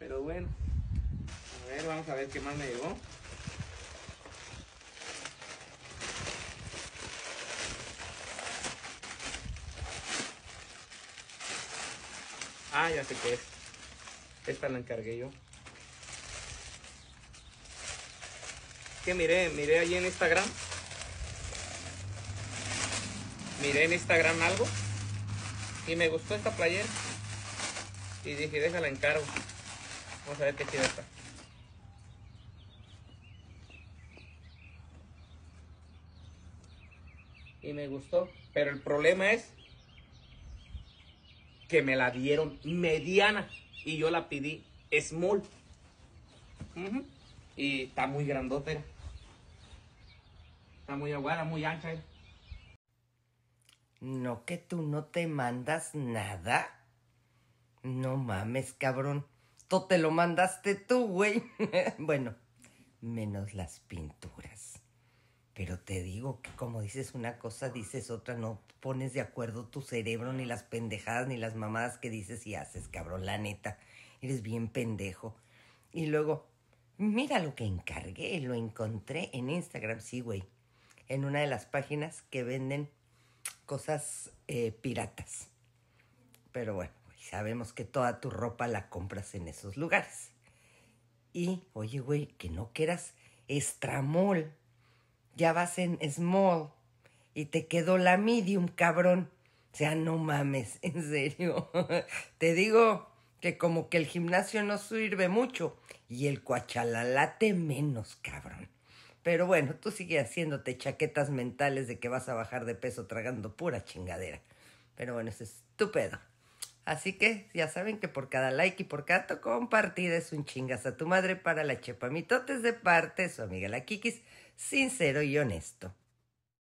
Pero bueno. A ver, vamos a ver qué más me llegó. Ah, ya sé qué es. Esta la encargué yo. Que miré allí en Instagram. Miré en Instagram algo. Y me gustó esta playera. Y dije, déjala encargo. Vamos a ver qué chida está. Y me gustó. Pero el problema es que me la dieron mediana. Y yo la pedí small. Y está muy grandota. Está muy aguada, muy ancha. No, que tú no te mandas nada. No mames, cabrón. Tú te lo mandaste tú, güey. Bueno, menos las pinturas. Pero te digo que como dices una cosa, dices otra. No pones de acuerdo tu cerebro, ni las pendejadas, ni las mamadas que dices y haces, cabrón. La neta, eres bien pendejo. Y luego, mira lo que encargué. Lo encontré en Instagram, sí, güey. En una de las páginas que venden cosas piratas. Pero bueno, sabemos que toda tu ropa la compras en esos lugares. Y, oye, güey, que no quieras Stramol. Ya vas en small y te quedó la medium, cabrón. O sea, no mames, en serio. Te digo que como que el gimnasio no sirve mucho y el cuachalalate menos, cabrón. Pero bueno, tú sigues haciéndote chaquetas mentales de que vas a bajar de peso tragando pura chingadera. Pero bueno, eso es tu pedo. Así que ya saben que por cada like y por cada compartida es un chingas a tu madre para la chepa mitotes de parte de su amiga la Kikis, sincero y honesto.